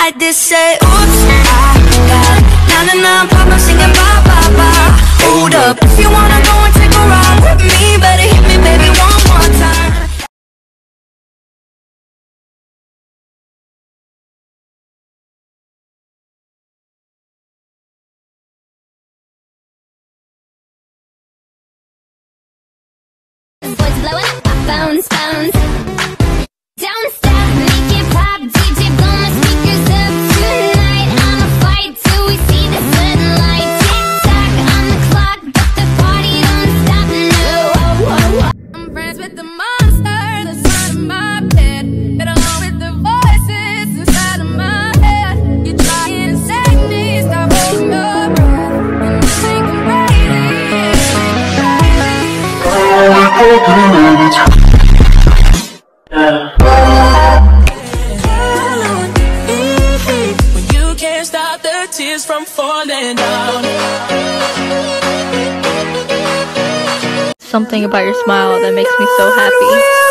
like this, say oops, I got 99 problems singing bye bye bye. Hold up, if you wanna go and take a ride with me, better hit me baby one more time. Boys blowing up, bounce, bounce. Don't stop, make it pop. DJ blow my speakers up tonight. I'ma fight till we see the sunlight. Tick tock on the clock, but the party don't stop. No. I'm friends with the monster inside of my bed. Get along with the voices inside of my head. You're trying to save me, stop holding your breath. And you think I'm crazy, When you can't stop the tears from falling down. Something about your smile that makes me so happy.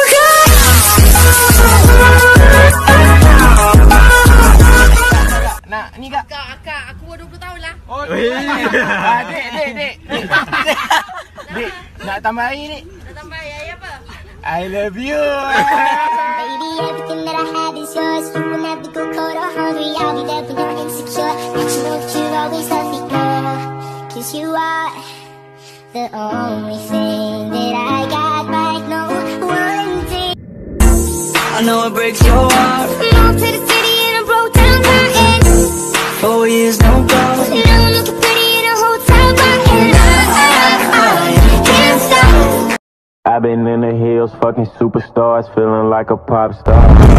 Nak ni kak? Akak, aku 20 tahun lah. Oh, Dek. Dek, nak tambah air ni? Nak tambah air apa? I love you. Baby, everything that I have is yours. You will never go cold or hungry. I'll be there when you're insecure. Let you know that you'll always love me, girl. 'Cause you are the only thing that I got right now. One day I know it breaks your heart. moved to the city and I broke down crying. 4 years, no call. Now I'm looking pretty in a hotel bar. And I can't stop. I've been in the hills, fucking superstars, feeling like a pop star.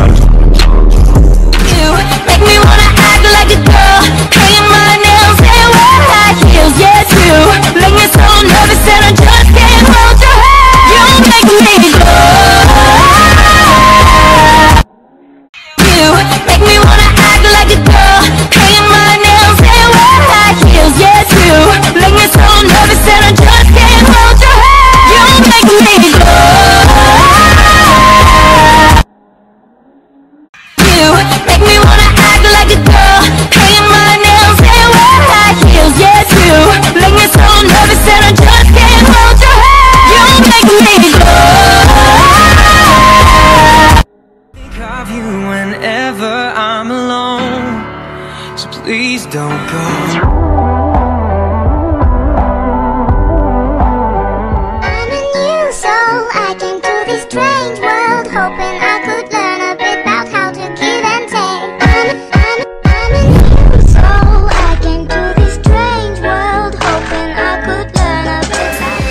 You make me wanna act like a girl, paint my nails and wear high heels. Yes, you make me so nervous that I just can't hold your hand. You make me go. You make me wanna act like a girl, paint my nails and wear high heels. Yes, you make me so nervous that I just can't hold your hand. You make me go. You make me wanna act like a girl, paint my nails and wear high heels. Yes, you make me so nervous that I just can't hold your hand. You make me go. Think of you whenever I'm alone, so please don't go. I'm a new soul. I came to this strange world, hoping I could learn a bit about how to give and take. I'm a new soul. I came to this strange world, hoping I could learn a bit.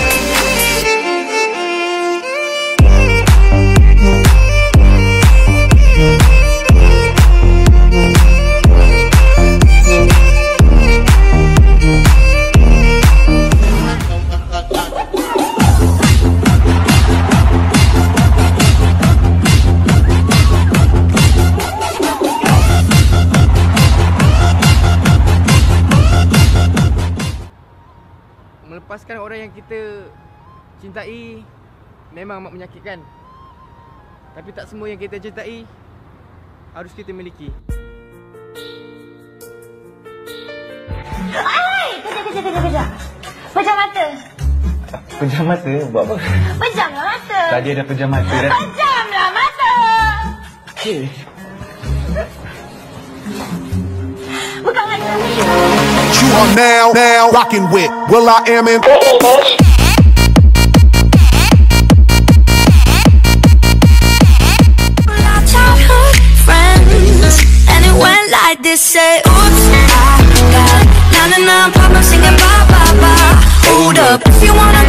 Melepaskan orang yang kita cintai memang amat menyakitkan. Tapi tak semua yang kita cintai harus kita miliki. Kejap. Pejam mata. Pejam mata? Buat apa? Pejamlah mata. Tadi ada pejam mata dah. Pejamlah mata. Okay. Buka mata. You are now rocking with Will I Am in Our childhood friends, and it went like this, say oops, I got 99 problems singing bye bye bye. Hold up, if you wanna